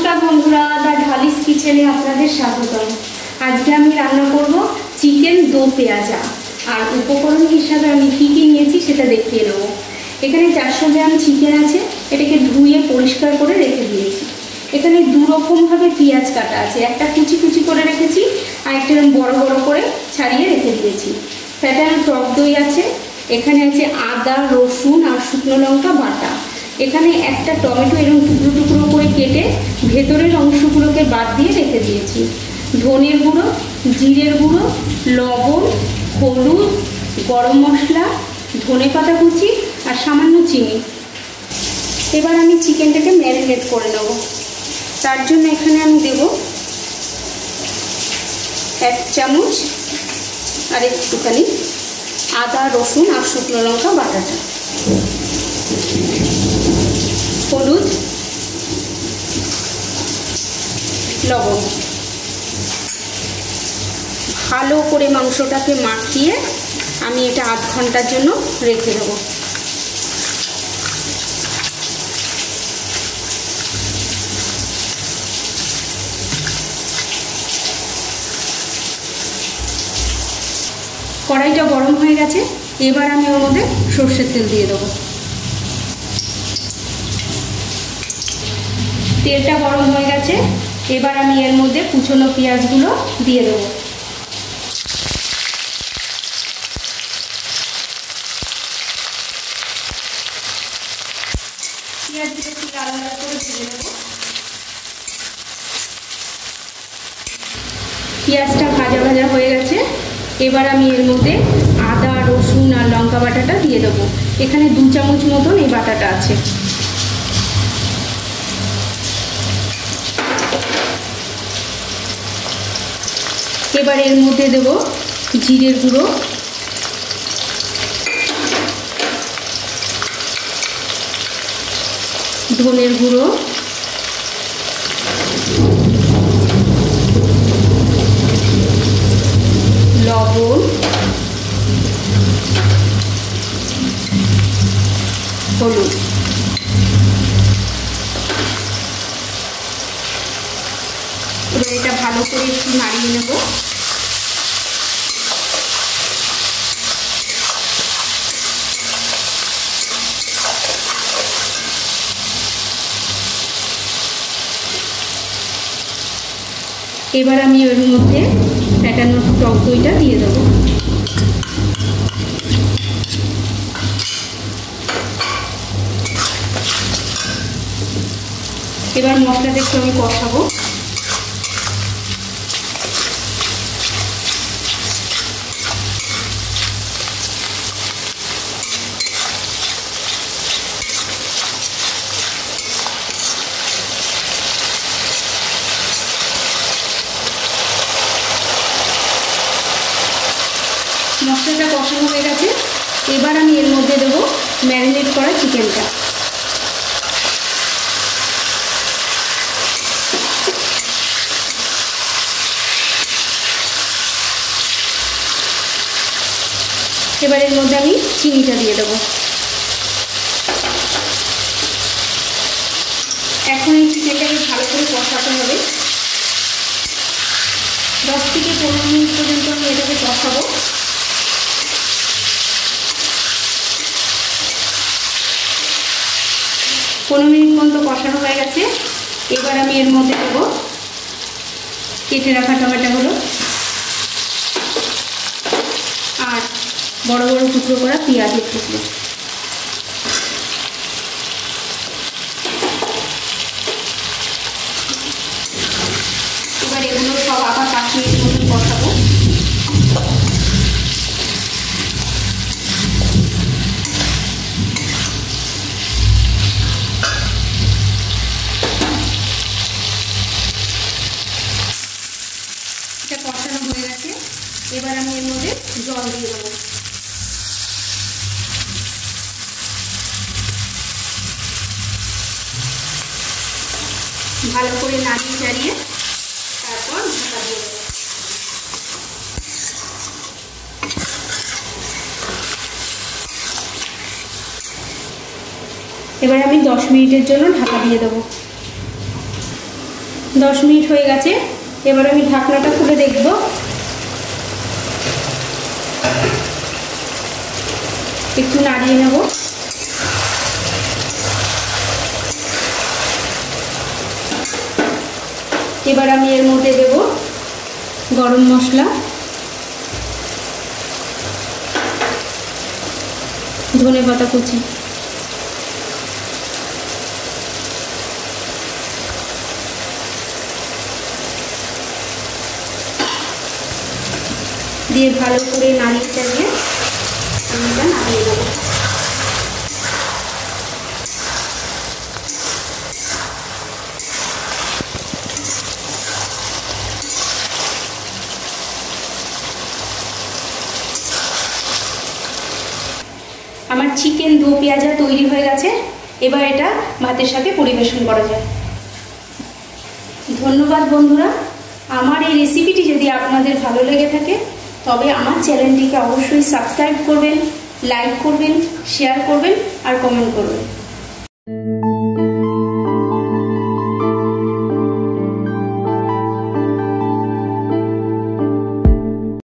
নমস্কার বন্ধুরা, দা ঢালিস কিচেনে আপনাদের স্বাগতম। আজকে আমি রান্না করব চিকেন দো পেঁয়াজা। আর উপকরণ হিসাবে আমি কী কী নিয়েছি সেটা দেখিয়ে দেবো। এখানে 400 গ্রাম চিকেন আছে, এটাকে ধুয়ে পরিষ্কার করে রেখে দিয়েছি। এখানে দু রকমভাবে পেঁয়াজ কাটা আছে, একটা কুচি কুচি করে রেখেছি আর একটা বড় বড় করে ছাড়িয়ে রেখে দিয়েছি। ফ্যাটানো টক দই আছে, এখানে আছে আদা, রসুন আর শুকনো লঙ্কা বাটা। এখানে একটা টমেটো এরকম টুকরো টুকরো করে কেটে ভেতরের অংশগুলোকে বাদ দিয়ে রেখে দিয়েছি। ধনের গুঁড়ো, জিরের গুঁড়ো, লবণ, হলুদ, গরম মশলা, ধনেপাতা কুচি আর সামান্য চিনি। এবার আমি চিকেনটাকে ম্যারিনেট করে নেব। তার জন্য এখানে আমি দেব 1 চামচ আর একটুখানি আদা, রসুন আর শুকনো লঙ্কা বাটাটা, হলুদ, লবণ। ভালো করে মাংসটাকে মাখিয়ে আমি এটা আধ ঘন্টার জন্য রেখে দেবো। কড়াইটা গরম হয়ে গেছে, এবার আমি ওর মধ্যে সর্ষের তেল দিয়ে দেবো। তেলটা গরম হয়ে গেছে, এবার আমি এর মধ্যে কুচনো পেঁয়াজগুলো দিয়ে দেবো। পেঁয়াজগুলো একটু লাল লাল করে ভেজে নেব। পেঁয়াজটা ভাজা ভাজা হয়ে গেছে, এবার আমি এর মধ্যে আদা, রসুন আর লঙ্কা বাটাটা দিয়ে দেবো। এখানে 2 চামচ মতন এই বাটাটা আছে। এবার এর মধ্যে দেব জিরের গুঁড়ো, ধনের গুঁড়ো, লবণ, হলুদ। এবার এটা ভালো করে একটু নাড়িয়ে নেব। এবার আমি ওর মধ্যে ফ্যাটানো টক দইটা দিয়ে দেবো। এবার মশলাটা একটু আমি কষাবো। মশলাটা কষানো হয়ে গেছে, এবার আমি এর মধ্যে দেবো ম্যারিনেট করা চিকেনটা। এবার এর মধ্যে আমি চিনিটা দিয়ে দেবো। এখন এই চিকেনটাকে ভালো করে কষাতে হবে। 10 থেকে 15 মিনিট পর্যন্ত আমি এটাকে কষাবো। পনেরো মিনিট পর্যন্ত কষানো হয়ে গেছে, এবার আমি এর মধ্যে দেবো কেটে রাখা টমেটোগুলো আর বড় বড় টুকরো করা পেঁয়াজের টুকরো। এবার এগুলো সব আবার 5 মিনিট মতো কষাবো। এটা কষানো হয়ে গেছে, এবার আমি এর মধ্যে জল দিয়ে দেবো। ভালো করে নাড়িয়ে চাড়িয়ে তারপর ঢাকা দিয়ে দেবো। এবার আমি 10 মিনিটের জন্য ঢাকা দিয়ে দেবো। 10 মিনিট হয়ে গেছে। এবার আমি ঢাকনাটা খুলে দেখব। একটু নাড়িয়ে নেব। এবার আমি এর মধ্যে দেব গরম মশলা, ধনেপাতা কুচি, দিয়ে ভালো করে নাড়িয়ে চালিয়ে আমি এটা নামিয়ে নেব। আমার চিকেন দো পেঁয়াজা তৈরি হয়ে গেছে। এবার এটা ভাতের সাথে পরিবেশন করা যায়। ধন্যবাদ বন্ধুরা। আমার এই রেসিপিটি যদি আপনাদের ভালো লেগে থাকে তবে আমার চ্যানেলটিকে অবশ্যই সাবস্ক্রাইব করবেন, লাইক করবেন, শেয়ার করবেন আর কমেন্ট করবেন।